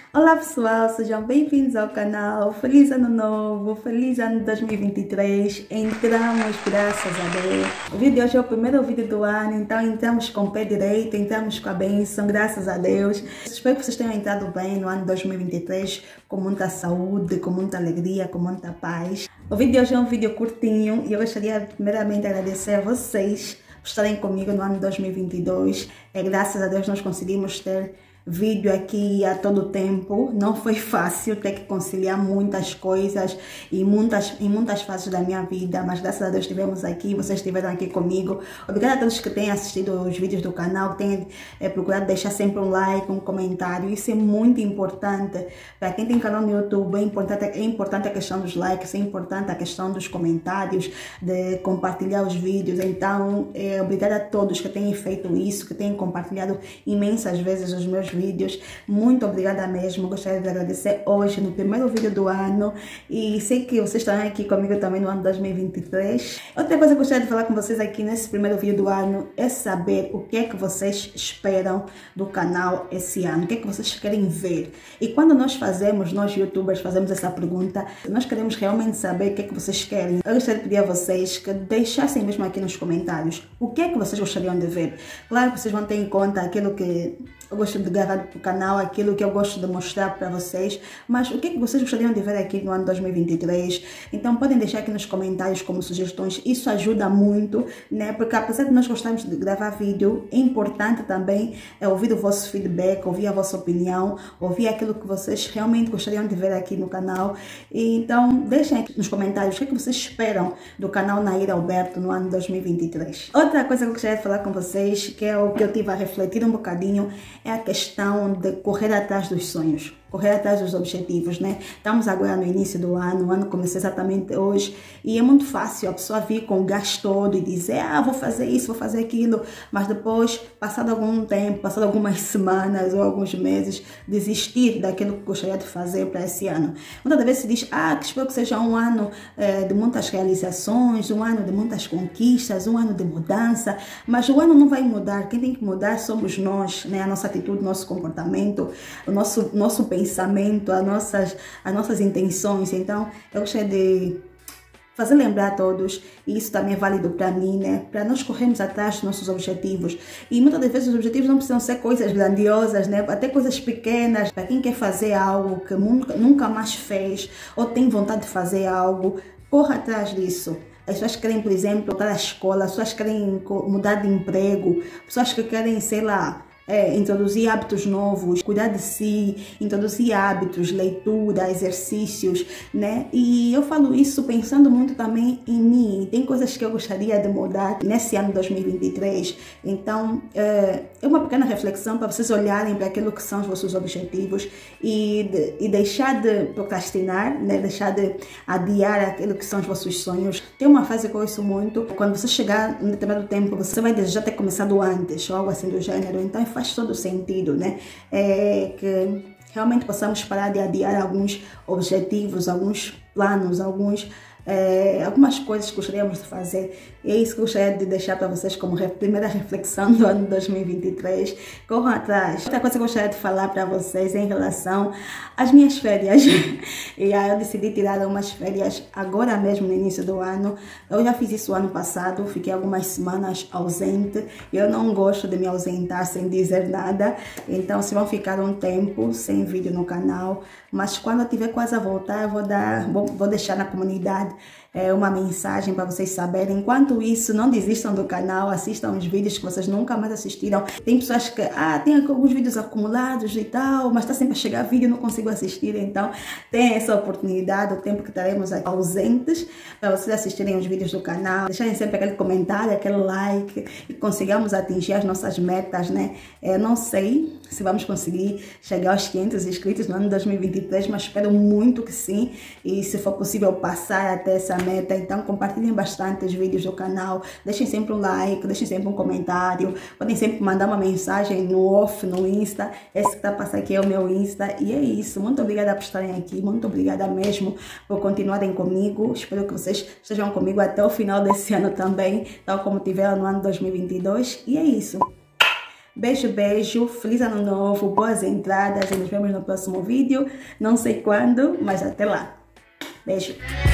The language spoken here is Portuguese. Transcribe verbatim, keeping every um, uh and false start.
Olá pessoal, sejam bem-vindos ao canal. Feliz ano novo, feliz ano dois mil e vinte e três. Entramos, graças a Deus. O vídeo de hoje é o primeiro vídeo do ano, então entramos com o pé direito, entramos com a bênção, graças a Deus. Espero que vocês tenham entrado bem no ano dois mil e vinte e três, com muita saúde, com muita alegria, com muita paz. O vídeo de hoje é um vídeo curtinho e eu gostaria primeiramente de agradecer a vocês por estarem comigo no ano dois mil e vinte e dois. É, graças a Deus nós conseguimos ter vídeo aqui a todo tempo. Não foi fácil ter que conciliar muitas coisas e muitas, em muitas fases da minha vida, mas graças a Deus estivemos aqui, vocês estiveram aqui comigo. Obrigada a todos que têm assistido os vídeos do canal, que têm é, procurado deixar sempre um like, um comentário. Isso é muito importante. Para quem tem canal no YouTube, é importante, é importante a questão dos likes, é importante a questão dos comentários, de compartilhar os vídeos. Então, é, obrigada a todos que têm feito isso, que têm compartilhado imensas vezes os meus vídeos. Muito obrigada mesmo. Gostaria de agradecer hoje no primeiro vídeo do ano e sei que vocês estão aqui comigo também no ano dois mil e vinte e três. Outra coisa que eu gostaria de falar com vocês aqui nesse primeiro vídeo do ano é saber o que é que vocês esperam do canal esse ano, o que é que vocês querem ver. E quando nós fazemos, nós youtubers fazemos essa pergunta, nós queremos realmente saber o que é que vocês querem. Eu gostaria de pedir a vocês que deixassem mesmo aqui nos comentários o que é que vocês gostariam de ver. Claro que vocês vão ter em conta aquilo que eu gosto de gravar para o canal, aquilo que eu gosto de mostrar para vocês, mas o que é que vocês gostariam de ver aqui no ano dois mil e vinte e três? Então podem deixar aqui nos comentários como sugestões, isso ajuda muito, né? Porque apesar de nós gostarmos de gravar vídeo, é importante também é, ouvir o vosso feedback, ouvir a vossa opinião, ouvir aquilo que vocês realmente gostariam de ver aqui no canal. E, então deixem aqui nos comentários o que é que vocês esperam do canal Naira Alberto no ano dois mil e vinte e três. Outra coisa que eu gostaria de falar com vocês, que é o que eu tive a refletir um bocadinho, é a questão de correr atrás dos sonhos, correr atrás dos objetivos, né? Estamos agora no início do ano, o ano começou exatamente hoje e é muito fácil a pessoa vir com o gás todo e dizer, ah, vou fazer isso, vou fazer aquilo, mas depois, passado algum tempo, passado algumas semanas ou alguns meses, desistir daquilo que gostaria de fazer para esse ano. Muitas vezes se diz, ah, que espero que seja um ano eh, de muitas realizações, um ano de muitas conquistas, um ano de mudança, mas o ano não vai mudar, quem tem que mudar somos nós, né? A nossa atitude, nosso comportamento, o nosso, nosso pensamento, pensamento, as nossas, as nossas intenções. Então, eu gostaria de fazer lembrar a todos, e isso também é válido para mim, né? Para nós corrermos atrás dos nossos objetivos. E muitas das vezes os objetivos não precisam ser coisas grandiosas, né? Até coisas pequenas. Para quem quer fazer algo que nunca, nunca mais fez, ou tem vontade de fazer algo, corra atrás disso. As pessoas querem, por exemplo, voltar à escola, as pessoas querem mudar de emprego, pessoas que querem, sei lá, É, introduzir hábitos novos, cuidar de si, introduzir hábitos, leitura, exercícios, né? E eu falo isso pensando muito também em mim. Tem coisas que eu gostaria de mudar nesse ano dois mil e vinte e três. Então, é, é uma pequena reflexão para vocês olharem para aquilo que são os vossos objetivos e, de, e deixar de procrastinar, né? Deixar de adiar aquilo que são os vossos sonhos. Tem uma frase que eu ouço muito, quando você chegar em determinado tempo, você vai desejar ter começado antes, ou algo assim do gênero. Então, faz todo sentido, né? É que realmente possamos parar de adiar alguns objetivos, alguns planos, alguns, é, algumas coisas que gostaríamos de fazer. E é isso que eu gostaria de deixar para vocês como re primeira reflexão do ano dois mil e vinte e três. Corram atrás. Outra coisa que eu gostaria de falar para vocês é em relação às minhas férias. E aí eu decidi tirar umas férias agora mesmo no início do ano. Eu já fiz isso ano passado, fiquei algumas semanas ausente. Eu não gosto de me ausentar sem dizer nada. Então, se vão ficar um tempo sem vídeo no canal, mas quando eu tiver quase a voltar, eu vou dar, vou, vou deixar na comunidade é, uma mensagem para vocês saberem. Enquanto isso, não desistam do canal, assistam os vídeos que vocês nunca mais assistiram. Tem pessoas que, ah, tem alguns vídeos acumulados e tal, mas está sempre a chegar vídeo e não consigo assistir. Então, tem essa oportunidade, o tempo que estaremos ausentes, para vocês assistirem os vídeos do canal, deixarem sempre aquele comentário, aquele like, e consigamos atingir as nossas metas, né? Eu não sei se vamos conseguir chegar aos quinhentos inscritos no ano dois mil e vinte e três, mas espero muito que sim, e se for possível passar até essa meta. Então compartilhem bastante os vídeos do canal, deixem sempre um like, deixem sempre um comentário, podem sempre mandar uma mensagem no off, no Insta. Esse que está passando aqui é o meu Insta. E é isso, muito obrigada por estarem aqui, muito obrigada mesmo por continuarem comigo. Espero que vocês estejam comigo até o final desse ano também, tal como tiveram no ano dois mil e vinte e dois. E é isso. Beijo, beijo, feliz ano novo, boas entradas e nos vemos no próximo vídeo. Não sei quando, mas até lá. Beijo.